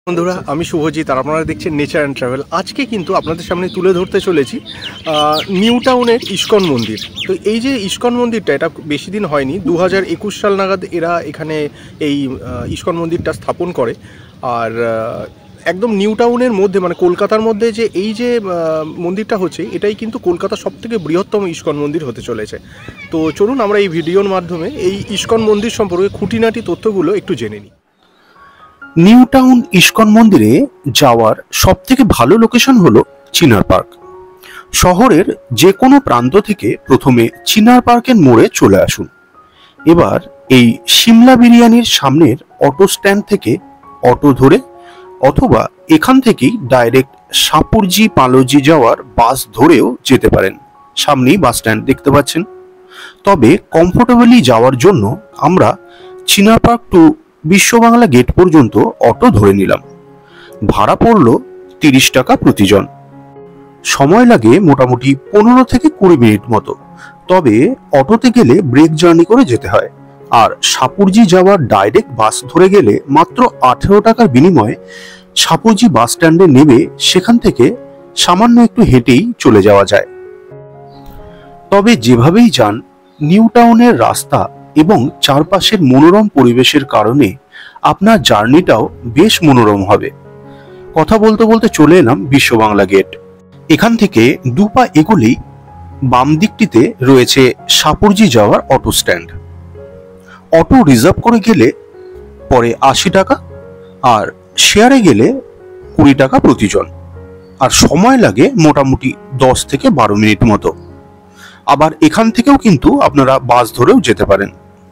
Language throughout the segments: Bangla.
বন্ধুরা, আমি শুভজিৎ আর আপনারা দেখছেন নেচার অ্যান্ড ট্রাভেল। আজকে কিন্তু আপনাদের সামনে তুলে ধরতে চলেছি নিউ টাউনের ইস্কন মন্দির। তো এই যে ইস্কন মন্দিরটা, এটা বেশি দিন হয়নি, 2021 সাল নাগাদ এরা এখানে এই ইস্কন মন্দিরটা স্থাপন করে। আর একদম নিউ টাউনের মধ্যে, মানে কলকাতার মধ্যে যে এই যে মন্দিরটা হচ্ছে, এটাই কিন্তু কলকাতার সবথেকে বৃহত্তম ইস্কন মন্দির হতে চলেছে। তো চলুন আমরা এই ভিডিওর মাধ্যমে এই ইস্কন মন্দির সম্পর্কে খুঁটিনাটি তথ্যগুলো একটু জেনে নিই। নিউ টাউন ইস্কন মন্দিরে যাওয়ার সবথেকে ভালো লোকেশন হলো চিনার পার্ক। শহরের যে কোনো প্রান্ত থেকে প্রথমে চিনার পার্কের মোড়ে চলে আসুন। এবার এই সিমলা বিরিয়ানির সামনের অটো স্ট্যান্ড থেকে অটো ধরে অথবা এখান থেকেই ডাইরেক্ট সাপুরজি পালোজি যাওয়ার বাস ধরেও যেতে পারেন। সামনেই বাস স্ট্যান্ড দেখতে পাচ্ছেন। তবে কমফোর্টেবলি যাওয়ার জন্য আমরা Chinar park to Biswa Bangla gate পর্যন্ত অটো ধরে নিলাম। ভাড়া পড়ল 30 টাকা প্রতিজন। সময় লাগে মোটামুটি 15 থেকে 20 মিনিট মতো। তবে অটোতে গেলে ব্রেক জার্নি করে যেতে হয়। আর সাপুরজি যাওয়ার ডাইরেক্ট বাস ধরে গেলে মাত্র 18 টাকার বিনিময়ে সাপুরজি বাস স্ট্যান্ডে নেমে সেখান থেকে সামান্য একটু হেঁটেই চলে যাওয়া যায়। তবে যেভাবেই যান, নিউ টাউনের রাস্তা এবং চারপাশের মনোরম পরিবেশের কারণে আপনার জার্নিটাও বেশ মনোরম হবে। কথা বলতে বলতে চলে এলাম বিশ্ববাংলা গেট। এখান থেকে দুপা এগোলেই বাম দিকটিতে রয়েছে সাপুরজি যাওয়ার অটো স্ট্যান্ড। অটো রিজার্ভ করে গেলে পরে 80 টাকা, আর শেয়ারে গেলে 20 টাকা প্রতিজন। আর সময় লাগে মোটামুটি 10 থেকে 12 মিনিট মতো। আবার এখান থেকেও কিন্তু আপনারা বাস ধরেও যেতে পারেন।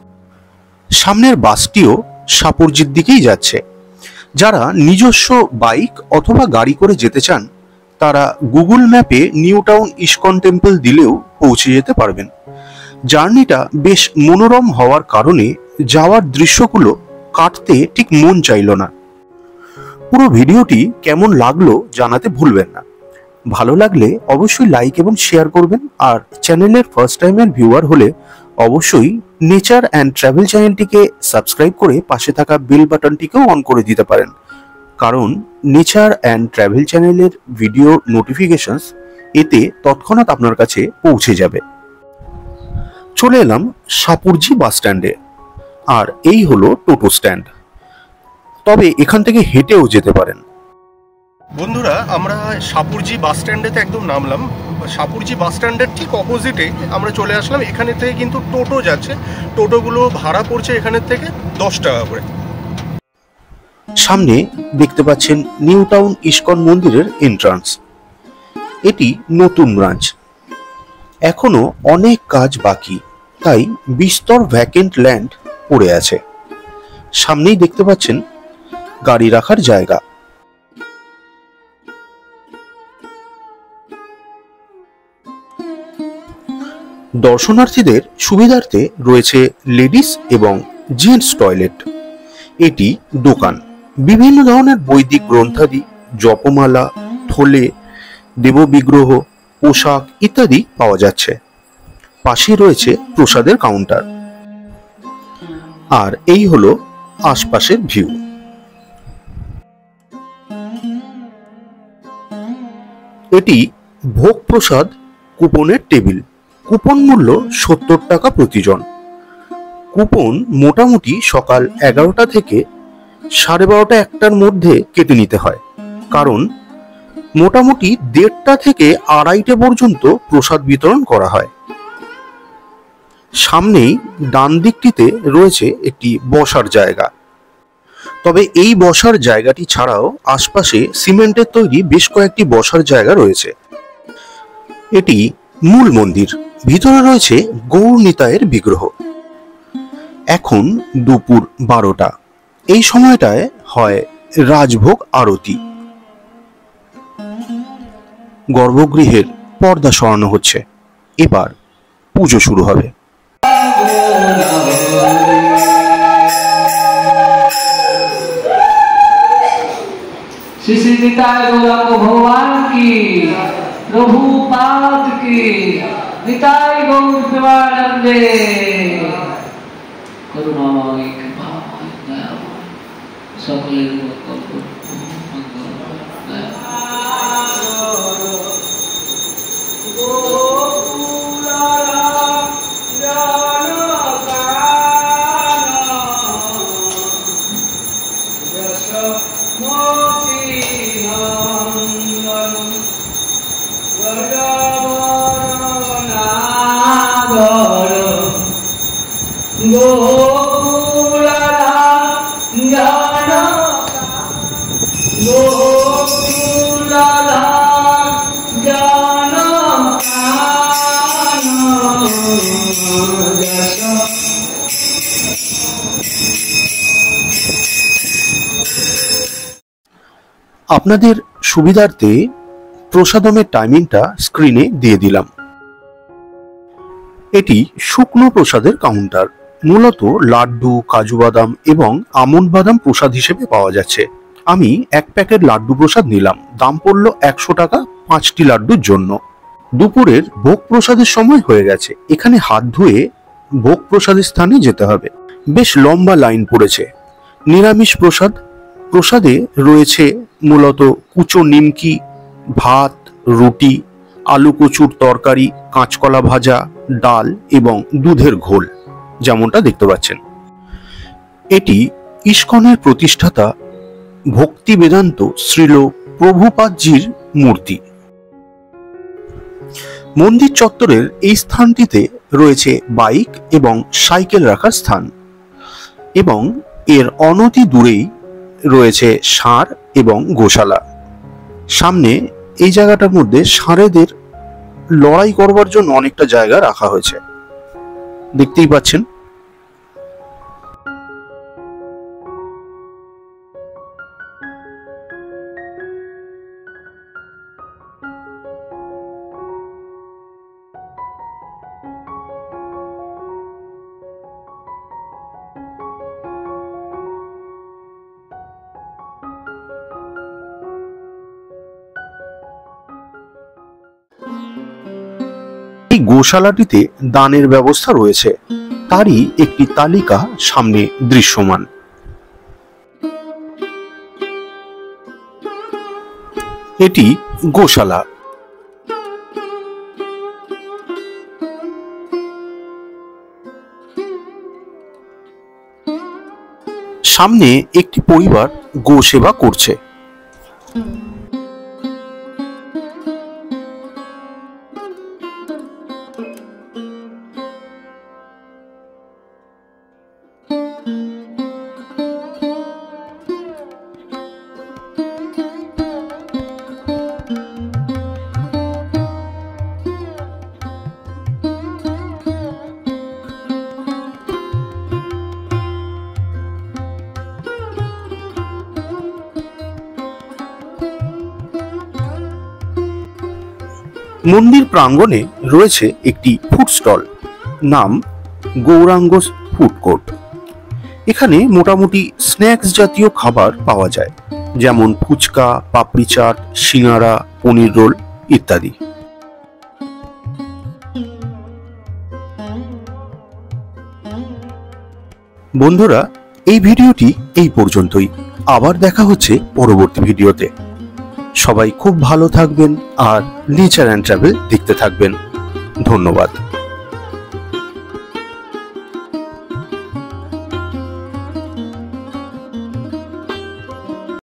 সামনের বাসটিও সাপুরজির দিকেই যাচ্ছে। যারা নিজস্ব বাইক অথবা গাড়ি করে যেতে চান, তারা গুগল ম্যাপে নিউ টাউন ইস্কন টেম্পল দিলেও পৌঁছে যেতে পারবেন। জার্নিটা বেশ মনোরম হওয়ার কারণে যাওয়ার দৃশ্যগুলো কাটতে ঠিক মন চাইল না। পুরো ভিডিওটি কেমন লাগলো জানাতে ভুলবেন না। ভালো লাগলে অবশ্যই লাইক এবং শেয়ার করবেন। আর চ্যানেলের ফার্স্ট টাইমের ভিউয়ার হলে অবশ্যই নেচার অ্যান্ড ট্রাভেল চ্যানেলটিকে সাবস্ক্রাইব করে পাশে থাকা বেল বাটনটিকেও অন করে দিতে পারেন, কারণ নেচার অ্যান্ড ট্রাভেল চ্যানেলের ভিডিও নোটিফিকেশনস এতে তৎক্ষণাৎ আপনার কাছে পৌঁছে যাবে। চলে এলাম সাপুরজি বাস স্ট্যান্ডে। আর এই হলো টোটো স্ট্যান্ড। তবে এখান থেকে হেঁটেও যেতে পারেন। বন্ধুরা, আমরা সাপুরজি বাস স্ট্যান্ডেতে একদম নামলাম। সাপুরজি বাস স্ট্যান্ডের ঠিক অপোজিটে আমরা চলে আসলাম। এখানে থেকে কিন্তু টোটো যাচ্ছে। টোটোগুলো ভাড়া পড়ছে এখানের থেকে 10 টাকা করে। সামনে দেখতে পাচ্ছেন নিউ টাউন ইস্কন মন্দিরের এন্ট্রান্স। এটি নতুন ব্রাঞ্চ। এখনো অনেক কাজ বাকি, তাই বিস্তর ভ্যাকেন্ট ল্যান্ড পড়ে আছে। সামনেই দেখতে পাচ্ছেন গাড়ি রাখার জায়গা। দর্শনার্থীদের সুবিধার্থে রয়েছে লেডিস এবং জেন্টস টয়লেট। এটি দোকান। বিভিন্ন ধরনের বৈদিক গ্রন্থাদি, জপমালা, থলে, দেববিগ্রহ, পোশাক ইত্যাদি পাওয়া যাচ্ছে। পাশে রয়েছে প্রসাদের কাউন্টার। আর এই হলো আশপাশের ভিউ। এটি ভোগ প্রসাদ কুপনের টেবিল। কুপন মূল্য 70 টাকা প্রতিজন। কুপন মোটামুটি সকাল 11টা থেকে 12:30 1টার মধ্যে কেটে নিতে হয়, কারণ মোটামুটি 1:30টা থেকে 2:30টে পর্যন্ত প্রসাদ বিতরণ করা হয়। সামনেই ডান দিকটিতে রয়েছে একটি বসার জায়গা। তবে এই বসার জায়গাটি ছাড়াও আশপাশে সিমেন্টের তৈরি বেশ কয়েকটি বসার জায়গা রয়েছে। এটি মূল মন্দির। ভিতরে রয়েছে গৌর নিতাইয়ের বিগ্রহ। এখন দুপুর 12টা। এই সময়টায় হয় রাজভোগ আরতি। গর্ভগৃহের পর্দা সরানো হচ্ছে। এবার পুজো শুরু হবে। श्री श्री निताय गौरांग भगवान की, प्रभुपाद की, निताय गौर प्रेमानंदे। करुणामय कृपामय दयामय সকলের আপনাদের সুবিধার্থে প্রসাদমের টাইমিংটা স্ক্রিনে দিয়ে দিলাম। এটি শুকনো প্রসাদের কাউন্টার। মূলত লাড্ডু, কাজু বাদাম এবং আমন্ড বাদাম প্রসাদ হিসেবে পাওয়া যাচ্ছে। আমি এক প্যাকেট লাড্ডু প্রসাদ নিলাম, দাম পড়লো 100 টাকা 5টি লাড্ডুর জন্য। দুপুরের ভোগ প্রসাদের সময় হয়ে গেছে, এখানে হাত ধুয়ে ভোগ প্রসাদের স্থানে যেতে হবে। বেশ লম্বা লাইন পড়েছে। নিরামিষ প্রসাদ। প্রসাদে রয়েছে মূলত কুচো নিমকি, ভাত, রুটি, আলু কচুর তরকারি, কাঁচকলা ভাজা, ডাল এবং দুধের ঘোল, যেমনটা দেখতে পাচ্ছেন। এটি ইস্কনের প্রতিষ্ঠাতা ভক্তি বেদান্ত শ্রীল প্রভুপাদজির মূর্তি। মন্দির চত্বরের এই স্থানটিতে রয়েছে বাইক এবং সাইকেল রাখার স্থান এবং এর অনতি দূরেই রয়েছে ষাঁড় এবং গোশালা। সামনে এই জায়গাটার মধ্যে ষাঁড়েদের লড়াই করবার জন্য অনেকটা জায়গা রাখা হয়েছে, দেখতেই পাচ্ছেন। এই গোশালাটিতে দানের ব্যবস্থা রয়েছে, তারই একটি তালিকা সামনে দৃশ্যমান। এটি গোশালা। সামনে একটি পরিবার গো সেবা করছে। মন্দির প্রাঙ্গণে রয়েছে একটি ফুড স্টল, নাম গৌরাঙ্গ ফুড কোর্ট। এখানে মোটামুটি স্ন্যাক্স জাতীয় খাবার পাওয়া যায়, যেমন ফুচকা, পাপড়ি চাট, সিঙ্গারা, পনির রোল ইত্যাদি। বন্ধুরা, এই ভিডিওটি এই পর্যন্তই। আবার দেখা হচ্ছে পরবর্তী ভিডিওতে। সবাই খুব ভালো থাকবেন আর নেচার অ্যান্ড ট্রাভেল দেখতে থাকবেন। ধন্যবাদ।